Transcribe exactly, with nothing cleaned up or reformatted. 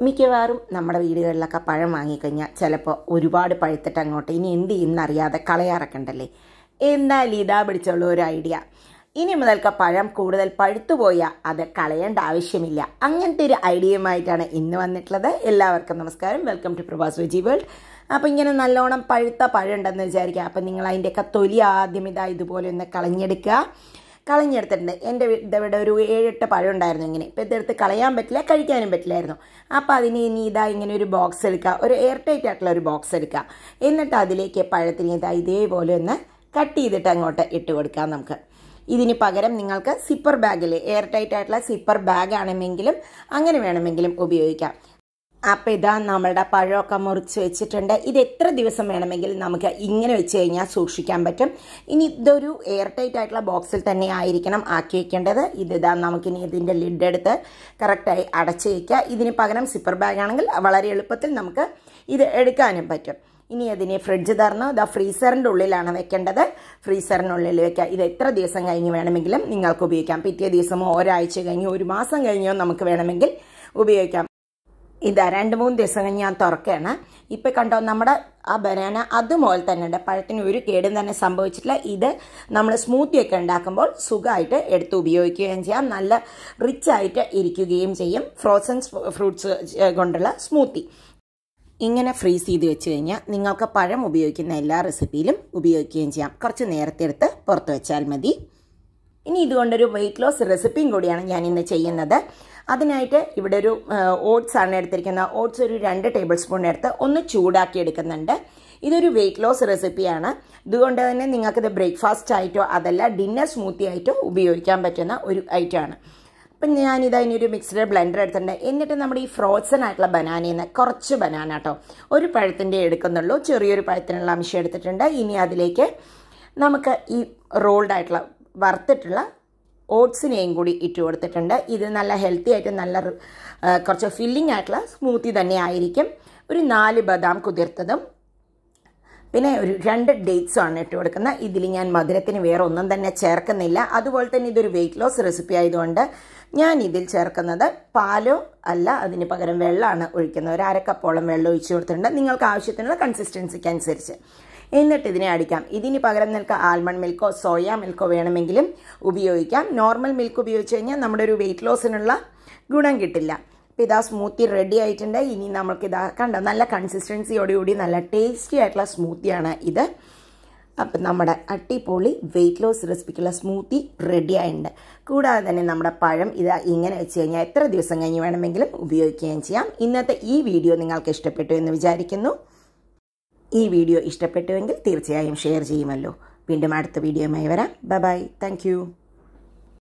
മിക്കവാറും നമ്മുടെ വീടുകളിലൊക്കെ പഴം വാങ്ങിക്കഴിഞ്ഞാൽ ചിലപ്പോൾ ഒരുപാട് പഴുത്തിട്ട് അങ്ങോട്ട് ഇനി എന്ത് ചെയ്യുന്നറിയാതെ കളയാറൊക്കെ ഉണ്ടല്ലേ. എന്നാൽ ഇതാ പിടിച്ചുള്ള ഒരു ഐഡിയ. ഇനി മുതൽക്ക് പഴം കൂടുതൽ പഴുത്തുപോയാൽ അത് കളയേണ്ട ആവശ്യമില്ല. അങ്ങനത്തെ ഒരു ഐഡിയയുമായിട്ടാണ് ഇന്ന് വന്നിട്ടുള്ളത്. എല്ലാവർക്കും നമസ്കാരം. Welcome to Prabhas veggie world. അപ്പോൾ ഇങ്ങനെ നല്ലോണം പഴുത്ത പഴം ഉണ്ടെന്ന് വിചാരിക്കുക. അപ്പം നിങ്ങൾ അതിൻ്റെയൊക്കെ തൊലി ആദ്യം ഇതാ ഇതുപോലെ ഒന്ന് കളഞ്ഞെടുക്കുക. കളഞ്ഞെടുത്തിട്ടുണ്ട്. എൻ്റെ ഇവിടെ ഒരു ഏഴെട്ട് പഴം ഉണ്ടായിരുന്നു. ഇങ്ങനെ ഇപ്പം ഇതെടുത്ത് കളയാൻ പറ്റില്ല, കഴിക്കാനും പറ്റില്ലായിരുന്നു. അപ്പോൾ അതിന് ഇനി ഇതാ ഇങ്ങനെ ഒരു ബോക്സ് എടുക്കുക, ഒരു എയർ ടൈറ്റ് ആയിട്ടുള്ള ഒരു ബോക്സ് എടുക്കുക. എന്നിട്ട് അതിലേക്ക് പഴത്തിന് ഇതാ ഇതേപോലെ ഒന്ന് കട്ട് ചെയ്തിട്ട് അങ്ങോട്ട് ഇട്ട് കൊടുക്കാം. നമുക്ക് ഇതിന് പകരം നിങ്ങൾക്ക് സിപ്പർ ബാഗിൽ എയർ ടൈറ്റ് ആയിട്ടുള്ള സിപ്പർ ബാഗ് ആണെന്നെങ്കിലും അങ്ങനെ വേണമെങ്കിലും ഉപയോഗിക്കാം. അപ്പോൾ ഇതാ നമ്മളുടെ പഴമൊക്കെ മുറിച്ച് വെച്ചിട്ടുണ്ട്. ഇത് എത്ര ദിവസം വേണമെങ്കിലും നമുക്ക് ഇങ്ങനെ വെച്ച് കഴിഞ്ഞാൽ സൂക്ഷിക്കാൻ പറ്റും. ഇനി ഇതൊരു എയർ ടൈറ്റ് ആയിട്ടുള്ള ബോക്സിൽ തന്നെ ആയിരിക്കണം ആക്കി വെക്കേണ്ടത്. ഇതിതാ നമുക്കിനി ഇതിൻ്റെ ലിഡ് എടുത്ത് കറക്റ്റായി അടച്ച് വയ്ക്കുക. ഇതിന് പകരം സിപ്പർ ബാഗ് ആണെങ്കിൽ വളരെ എളുപ്പത്തിൽ നമുക്ക് ഇത് എടുക്കാനും പറ്റും. ഇനി അതിനെ ഫ്രിഡ്ജ് തുറന്ന് ഇതാ ഫ്രീസറിൻ്റെ ഉള്ളിലാണ് വെക്കേണ്ടത്. ഫ്രീസറിനുള്ളിൽ വെക്കുക. ഇത് എത്ര ദിവസം കഴിഞ്ഞ് വേണമെങ്കിലും നിങ്ങൾക്ക് ഉപയോഗിക്കാം. പിറ്റേ ദിവസമോ ഒരാഴ്ച കഴിഞ്ഞോ ഒരു മാസം കഴിഞ്ഞോ നമുക്ക് വേണമെങ്കിൽ ഉപയോഗിക്കാം. ഇതാ രണ്ട് മൂന്ന് ദിവസം കഴിഞ്ഞ് ഞാൻ തുറക്കുകയാണ്. ഇപ്പം കണ്ടോ നമ്മുടെ ആ ബനാന അതുപോലെ തന്നെ ഉണ്ട്. പഴത്തിന് ഒരു കേടും തന്നെ സംഭവിച്ചിട്ടില്ല. ഇത് നമ്മൾ സ്മൂത്തിയൊക്കെ ഉണ്ടാക്കുമ്പോൾ സുഖമായിട്ട് എടുത്ത് ഉപയോഗിക്കുകയും ചെയ്യാം. നല്ല റിച്ച് ആയിട്ട് ഇരിക്കുകയും ചെയ്യും. ഫ്രോസൺ ഫ്രൂട്ട്സ് കൊണ്ടുള്ള സ്മൂത്തി ഇങ്ങനെ ഫ്രീസ് ചെയ്ത് വെച്ച് കഴിഞ്ഞാൽ നിങ്ങൾക്ക് പഴം ഉപയോഗിക്കുന്ന എല്ലാ റെസിപ്പിയിലും ഉപയോഗിക്കുകയും ചെയ്യാം. കുറച്ച് നേരത്തെ എടുത്ത് പുറത്ത് വെച്ചാൽ മതി. ഇനി ഇതുകൊണ്ടൊരു വെയിറ്റ് ലോസ് റെസിപ്പിയും കൂടിയാണ് ഞാൻ ഇന്ന് ചെയ്യുന്നത്. അതിനായിട്ട് ഇവിടെ ഒരു ഓട്സ് ആണ് എടുത്തിരിക്കുന്നത്. ഓട്സ് ഒരു രണ്ട് ടേബിൾ സ്പൂൺ എടുത്ത് ഒന്ന് ചൂടാക്കി എടുക്കുന്നുണ്ട്. ഇതൊരു വെയിറ്റ് ലോസ് റെസിപ്പിയാണ്. ഇതുകൊണ്ട് തന്നെ നിങ്ങൾക്കിത് ബ്രേക്ക്ഫാസ്റ്റ് ആയിട്ടോ അതല്ല ഡിന്നർ സ്മൂത്തി ആയിട്ടോ ഉപയോഗിക്കാൻ പറ്റുന്ന ഒരു ഐറ്റമാണ്. അപ്പം ഞാനിത് അതിനൊരു മിക്സ്ഡ് ബ്ലെൻഡർ എടുത്തിട്ടുണ്ട്. എന്നിട്ട് നമ്മുടെ ഈ ഫ്രോസൺ ആയിട്ടുള്ള ബനാനയിൽ നിന്ന് കുറച്ച് ബനാന കേട്ടോ, ഒരു പഴത്തിൻ്റെ എടുക്കുന്നുള്ളൂ. ചെറിയൊരു പഴത്തിനുള്ള അംശം എടുത്തിട്ടുണ്ട്. ഇനി അതിലേക്ക് നമുക്ക് ഈ റോൾഡ് ആയിട്ടുള്ള വറുത്തിട്ടുള്ള ഓട്സിനെയും കൂടി ഇട്ട് കൊടുത്തിട്ടുണ്ട്. ഇത് നല്ല ഹെൽത്തി ആയിട്ട് നല്ല കുറച്ച് ഫില്ലിംഗ് ആയിട്ടുള്ള സ്മൂത്തി തന്നെ ആയിരിക്കും. ഒരു നാല് ബദാം കുതിർത്തതും പിന്നെ ഒരു രണ്ട് ഡേറ്റ്സും ആണ് ഇട്ട് കൊടുക്കുന്നത്. ഇതിൽ ഞാൻ മധുരത്തിന് വേറെ ഒന്നും തന്നെ ചേർക്കുന്നില്ല. അതുപോലെ തന്നെ ഇതൊരു വെയിറ്റ് ലോസ് റെസിപ്പി ആയതുകൊണ്ട് ഞാൻ ഇതിൽ ചേർക്കുന്നത് പാലോ അല്ല, അതിന് പകരം വെള്ളമാണ് ഒഴിക്കുന്നത്. ഒരു അരക്കപ്പോളം വെള്ളം ഒഴിച്ച് കൊടുത്തിട്ടുണ്ട് നിങ്ങൾക്ക് ആവശ്യത്തിനുള്ള കൺസിസ്റ്റൻസിക്ക് അനുസരിച്ച്. എന്നിട്ട് ഇതിനെ അടിക്കാം. ഇതിന് പകരം നിങ്ങൾക്ക് ആൽമണ്ട് മിൽക്കോ സോയ മിൽക്കോ വേണമെങ്കിലും ഉപയോഗിക്കാം. നോർമൽ മിൽക്ക് ഉപയോഗിച്ച് കഴിഞ്ഞാൽ നമ്മുടെ ഒരു വെയിറ്റ് ലോസിനുള്ള ഗുണം കിട്ടില്ല. അപ്പോൾ ഇതാ സ്മൂത്തി റെഡി ആയിട്ടുണ്ട്. ഇനി നമുക്കിതാ കണ്ടോ നല്ല കൺസിസ്റ്റൻസിയോടുകൂടി നല്ല ടേസ്റ്റി ആയിട്ടുള്ള സ്മൂത്തിയാണ് ഇത്. അപ്പം നമ്മുടെ അട്ടിപ്പൊളി വെയിറ്റ് ലോസ് റെസിപ്പിക്കുള്ള സ്മൂത്തി റെഡി ആയിട്ടുണ്ട്. കൂടാതെ തന്നെ നമ്മുടെ പഴം ഇതാ ഇങ്ങനെ വെച്ച് കഴിഞ്ഞാൽ എത്ര ദിവസം കഴിഞ്ഞ് വേണമെങ്കിലും ഉപയോഗിക്കുകയും ചെയ്യാം. ഇന്നത്തെ ഈ വീഡിയോ നിങ്ങൾക്ക് ഇഷ്ടപ്പെട്ടു എന്ന് വിചാരിക്കുന്നു. ഈ വീഡിയോ ഇഷ്ടപ്പെട്ടുവെങ്കിൽ തീർച്ചയായും ഷെയർ ചെയ്യുമല്ലോ. വീണ്ടും അടുത്ത വീഡിയോയുമായി വരാം. Bye bye. Thank U.